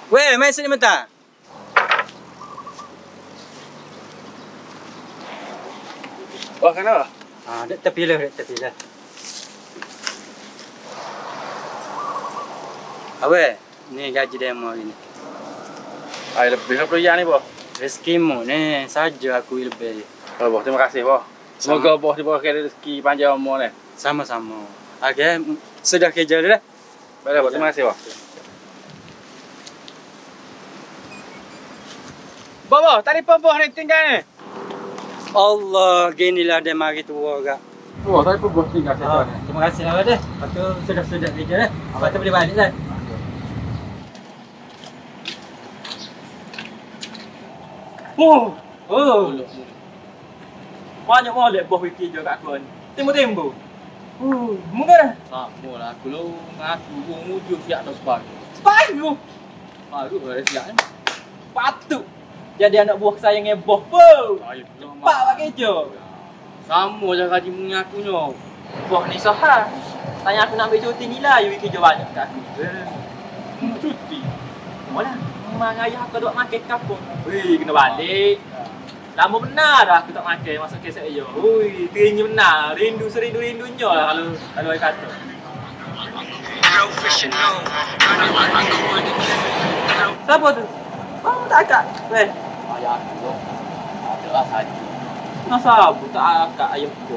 Weh, main sini bentar. Wah, kenapa? Dek tepi lah, Aweh, ni gaji demo ini. Lebih berapa ya ni, Boh? Rezekimu ni saja aku lebih. Oh, Boh, terima kasih, Boh. Semoga Boh diberikan rezeki panjang umur ni. Sama-sama. Agak sudah kerja dah. Baiklah, Boh. Terima kasih, Boh. Boh, telefon Boh ni tinggal ni. Allah, ginilah dia mari tua agak. Boh, telefon Boh tinggal saya. Terima kasih lah dah. Lepas tu sudah kerja dah. Lepas tu boleh balik dah. Oh. Banyak molek bos fikir je kat aku ni. Timbu-timbu. Mungkin Sama lah aku lu ngaku wujud siap dah separuh. separuh. Baru dah siap ni. Patut jadi anak buah saya ngeboh pun. Pak buat kerja. Sama je gaji mengakunya. Bos ni soha. Tanya aku nak ambil cuti ni lah, you kerja banyak kat aku. Cuti. Mana? Memang ayah aku duk makan kapur. Wih, kena balik. Lama benar dah aku tak makan masuk kes saya. Ui, teringin benar. Rindu serindu-rindunya lah kalau saya kata. Siapa tu? Oh, tak akak. Weh. Ayah aku. Ada lah saja. Kenapa aku tak akak ayahku?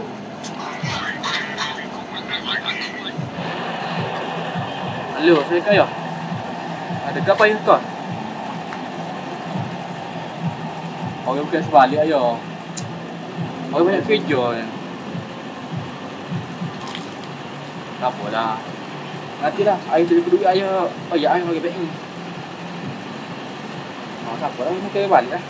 Halo, saya kaya. Ada gap ayah kau? Orang bukan sebalik ayah. Orang banyak kerja ni. Tak apalah. Nantilah, ayah tu duit ayah. Oh ya, ayah bagi baik ni. Tak apalah, mungkin balik lah.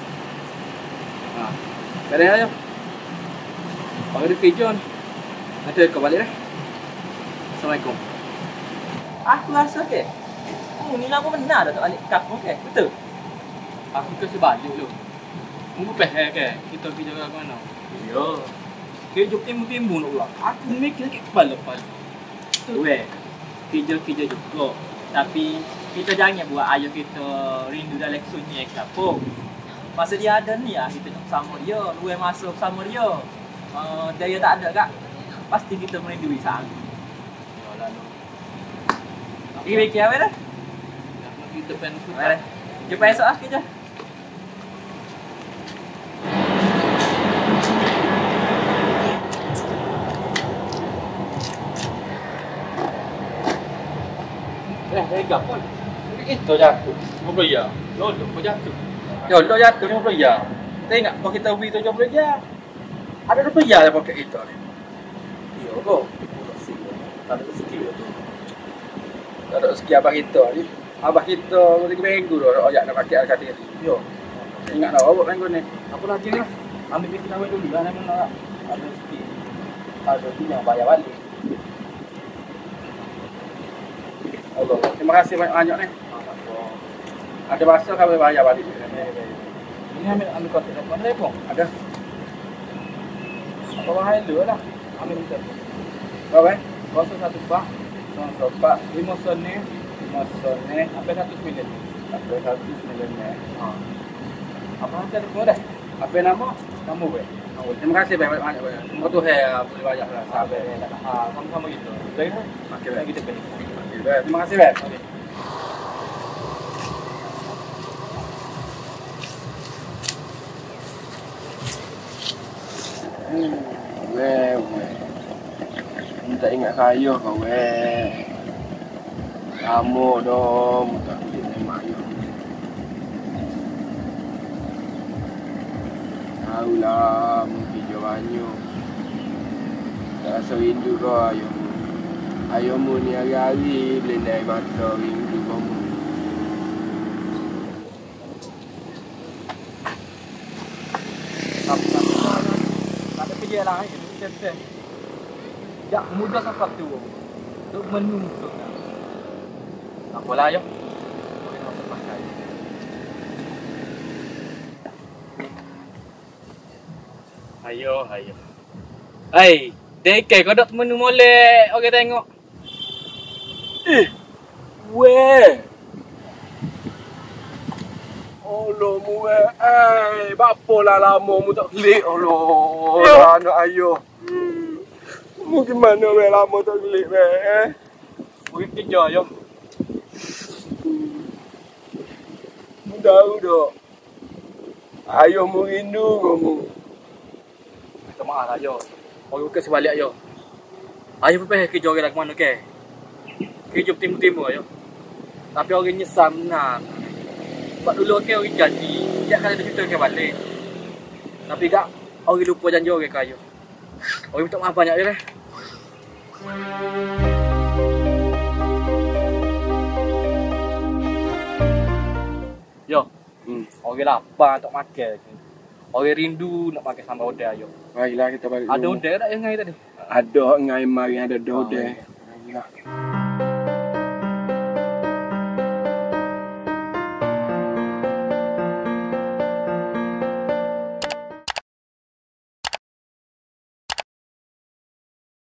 Beres ayah. Orang ada kerja ni. Nanti kau balik lah. Assalamualaikum. Aku rasa ke? Ni lama benar dah tak balik kampung ke? Betul? Aku kasi balik dulu. Mungkin peh ke? Kita pergi jaga ke mana? Ya. Kerja timbul-timbul nak pula. Aku mikir sikit kepala-kepala. Weh, kerja-kerja juga. Tapi kita jangan buat ayah kita rindu dalam sunyi ke kampung. Masa dia ada ni lah, kita nak bersama dia. Luar masa bersama dia. Dia tak ada kak. Pasti kita merindui sangat. Yalah lu. Fikir apa dah? Kita pen Baiklah. Jumpa esok lah kerja. Lega pun. Itu jatuh. 50 ya. Lodok kau jatuh. Lodok jatuh 50 ya. Kita ingat kalau kita beli 70 ya. Ada 20 ya dalam poket kita ni. Ya kau. Tak ada rezeki tu. Tak ada rezeki abah kita ni. Abah kita boleh minggu dah royak nak pakai al-katir. Yo. Ingat dah awak minggu ni. Apa lagi ni? Ambil duit kita dulu lah nak nak. Ada rezeki. Ada tu yang bayar balik. Allah. Terima kasih banyak-banyak ni. Ada bahasa kau boleh bayar balik. Ini ambil kontak telefon. Ada. Apa bahaya dulu lah. Ambil itu. Berapa? 014 04 5 sone sampai 109. Sampai 109 ni. Apa nanti ada kau dah? Apa nama? Kamu gue. Terima kasih banyak-banyak. Semua tu boleh bayar lah. Sampai sama-sama gitu. Baik. Okey, baik kita pergi. Terima kasih, Bet. Okay. Weh. Minta ingat saya kau, weh. Kamu dong, minta duit sama ayah. Tahulah, mungkin jawabannya. Tak rasa rindu kau, ayah. Ayahmu ni hari-hari belendai mata rindu kamu. Tak ada kerja lah. Kita jak mudah sampai tu. Untuk menunggu. Apalah ayah. Boleh nak pakai. Ayo. Hai, dekai kau dak menu molek. Okey tengok. Weh. Allah mu bapalah lama mu tak kelik Allah. Yo. Anak ayah. Mu gimana lama tak kelik Pergi kerja yo. Mu tahu tak? Ayah mu rindu kamu. Minta maaf lah yo. Orang bukan sebalik yo. Ayah pun pergi kerja orang ke mana ke? Kerja timur-timur yo. Tapi orang nyesal benar. Sebab dulu ke orang janji, setiap kali ada juta ke balik. Tapi tak, orang lupa janji orang kaya. Orang minta maaf banyak je lah. Yo, orang lapar tak makan. Orang rindu nak makan sambal udang yo. Baiklah kita balik. Ada udang tak yang ngai tadi? Ada ngai mari ada udang. Ya.